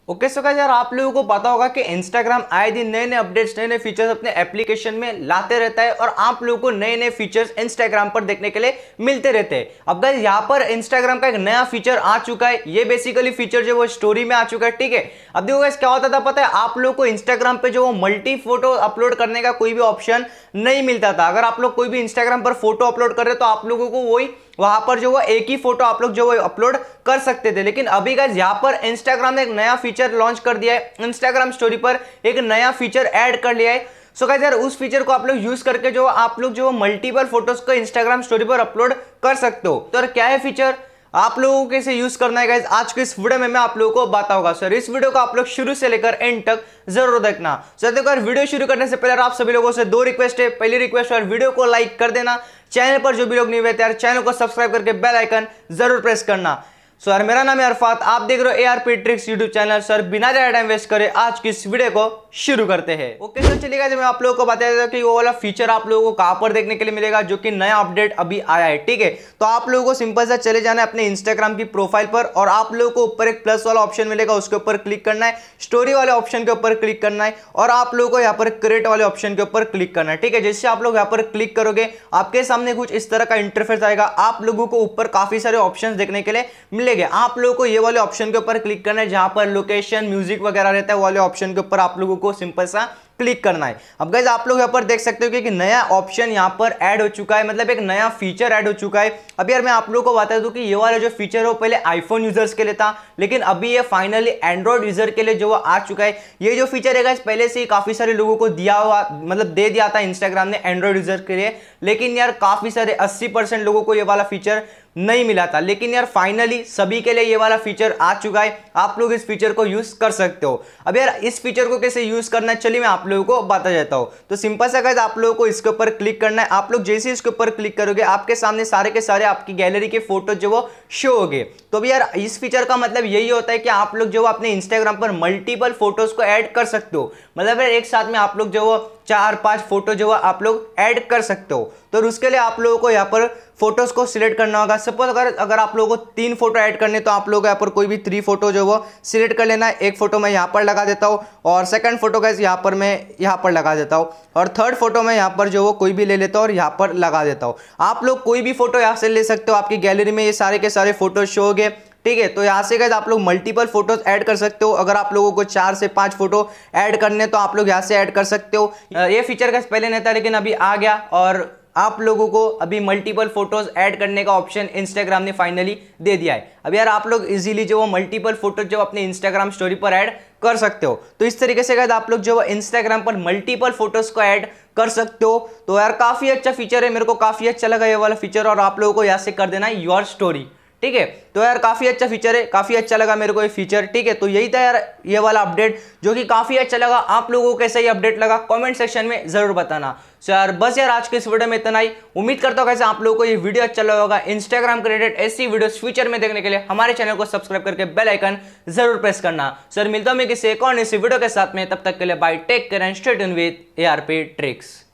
Okay so guys यार आप लोगों को पता होगा कि इंस्टाग्राम आए दिन नए नए अपडेट्स नए नए फीचर्स अपने एप्लीकेशन में लाते रहता है और आप लोगों को नए नए फीचर्स इंस्टाग्राम पर देखने के लिए मिलते रहते हैं। अब गाइस यहाँ पर इंस्टाग्राम का एक नया फीचर आ चुका है। ये बेसिकली फीचर जो वो स्टोरी में आ चुका है, ठीक है। अब देखो गाइस क्या होता था पता है, आप लोगों को इंस्टाग्राम पे जो वो मल्टी फोटो अपलोड करने का कोई भी ऑप्शन नहीं मिलता था। अगर आप लोग कोई भी इंस्टाग्राम पर फोटो अपलोड कर रहे हो तो आप लोगों को वही वहां पर जो वो एक ही फोटो आप लोग जो वो अपलोड कर सकते थे। लेकिन अभी गाइस यहाँ पर इंस्टाग्राम ने एक नया फीचर लॉन्च कर दिया है, इंस्टाग्राम स्टोरी पर एक नया फीचर ऐड कर लिया है। सो गाइस यार उस फीचर को आप लोग यूज करके जो आप लोग जो मल्टीपल फोटोज को इंस्टाग्राम स्टोरी पर अपलोड कर सकते हो। तो क्या है फीचर, आप लोगों को कैसे यूज करना है गाइस, आज के इस वीडियो में मैं आप लोगों को बताऊंगा। सर इस वीडियो को आप लोग शुरू से लेकर एंड तक जरूर देखना। सर देखो यार वीडियो शुरू करने से पहले आप सभी लोगों से दो रिक्वेस्ट है। पहली रिक्वेस्ट यार वीडियो को लाइक कर देना, चैनल पर जो भी लोग नहीं हुए यार चैनल को सब्सक्राइब करके बेल आइकन जरूर प्रेस करना। सो यार मेरा नाम है अरफात, आप देख रहे हो ARP tricks YouTube channel. Sir बिना ज्यादा टाइम वेस्ट करे आज की इस वीडियो को शुरू करते हैं। ओके सर चलिएगा, मैं आप लोगों को बता देता हूं कि वो वाला फीचर आप लोगों को कहां पर देखने के लिए मिलेगा, जो कि नया अपडेट अभी आया है, ठीक है। तो आप लोगों को सिंपल सा चले जाना है अपने इंस्टाग्राम की प्रोफाइल पर और आप लोगों को ऊपर एक प्लस वाला ऑप्शन मिलेगा, उसके ऊपर क्लिक करना है, स्टोरी वाले ऑप्शन के ऊपर क्लिक करना है और आप लोगों को यहाँ पर क्रिएट वाले ऑप्शन के ऊपर क्लिक करना है, ठीक है। जैसे आप लोग यहाँ पर क्लिक करोगे आपके सामने कुछ इस तरह का इंटरफेस आएगा। आप लोगों को ऊपर काफी सारे ऑप्शन देखने के लिए मिलेंगे। आप लोगों को ये वाले ऑप्शन के ऊपर क्लिक करना है जहां पर लोकेशन म्यूजिक वगैरह रहता है, वाले ऑप्शन के ऊपर आप लोगों को सिंपल सा क्लिक करना है। अब गाइस आप लोग यहाँ पर देख सकते हो कि नया ऑप्शन यहाँ पर ऐड हो चुका है, मतलब एक नया फीचर ऐड हो चुका है। अब यार मैं आप लोगों को बता दूं कि ये वाला जो फीचर है वो पहले आईफोन यूजर्स के लिए था, लेकिन अभी ये फाइनली एंड्रॉइड यूजर के लिए जो आ चुका है। ये जो फीचर है गाइस पहले से ही काफी सारे लोगों को दिया हुआ, मतलब दे दिया था इंस्टाग्राम ने एंड्रॉइड यूजर के लिए, लेकिन यार काफी सारे 80% लोगों को ये वाला फीचर नहीं मिला था। लेकिन यार फाइनली सभी के लिए ये वाला फीचर आ चुका है, आप लोग इस फीचर को यूज कर सकते हो। अब यार इस फीचर को कैसे यूज करना है चलिए मैं आप लोगों को बता देता हूं। तो सिंपल सा गाइस आप लोगों को इसके ऊपर क्लिक करना है। आप लोग जैसे इसके ऊपर क्लिक करोगे आपके सामने सारे के सारे आपकी गैलरी के फोटो जो वो शो होंगे। तो भी यार इस फीचर का मतलब यही होता है कि आप लोग जो अपने इंस्टाग्राम पर मल्टीपल फोटोज को ऐड कर सकते हो, मतलब यार एक साथ में आप लोग जो वो 4-5 फोटो जो आप लोग ऐड कर सकते हो। तो उसके लिए आप लोगों को यहाँ पर फोटोज को सिलेक्ट करना होगा। सपोज अगर आप लोगों को 3 फोटो ऐड करने तो आप लोग यहाँ पर कोई भी 3 फोटो जो वो सिलेक्ट कर लेना है। एक फोटो मैं यहाँ पर लगा देता हूँ और सेकंड फोटो गाइस यहाँ पर मैं यहाँ पर लगा देता हूँ और थर्ड फोटो मैं यहाँ पर जो वो कोई भी ले लेता हूँ और यहाँ पर लगा देता हूँ। आप लोग कोई भी फोटो यहाँ से ले सकते हो, आपकी गैलरी में ये सारे के सारे फोटो शो होंगे, ठीक है। तो यहाँ से गाइस आप लोग मल्टीपल फोटोज ऐड कर सकते हो। अगर आप लोगों को 4 से 5 फोटो ऐड करने तो आप लोग यहाँ से ऐड कर सकते हो। ये फीचर गाइस पहले नहीं था लेकिन अभी आ गया और आप लोगों को अभी मल्टीपल फोटोज ऐड करने का ऑप्शन इंस्टाग्राम ने फाइनली दे दिया है। अब यार आप लोग इजीली जो वो मल्टीपल फोटोज जो अपने इंस्टाग्राम स्टोरी पर ऐड कर सकते हो। तो इस तरीके से गाइस आप लोग जो इंस्टाग्राम पर मल्टीपल फोटोज को ऐड कर सकते हो। तो यार काफी अच्छा फीचर है, मेरे को काफी अच्छा लगा ये वाला फीचर और आप लोगों को यहाँ से कर देना है योर स्टोरी, ठीक है। तो यार काफी अच्छा फीचर है, काफी अच्छा लगा मेरे को ये फीचर, ठीक है। तो यही था यार ये वाला अपडेट जो कि काफी अच्छा लगा। आप लोगों को कैसा ये अपडेट लगा कमेंट सेक्शन में जरूर बताना। सो यार बस यार आज के इस वीडियो में इतना ही। उम्मीद करता हूँ कैसे आप लोगों को ये वीडियो अच्छा लगा होगा। इंस्टाग्राम के रिलेटेड ऐसी वीडियोस फ्यूचर में देखने के लिए हमारे चैनल को सब्सक्राइब करके बेल आइकन जरूर प्रेस करना। सर मिलता हूँ मैं किसी एक और नई वीडियो के साथ में, तब तक के लिए bye, take care and stay tuned with ARP tricks.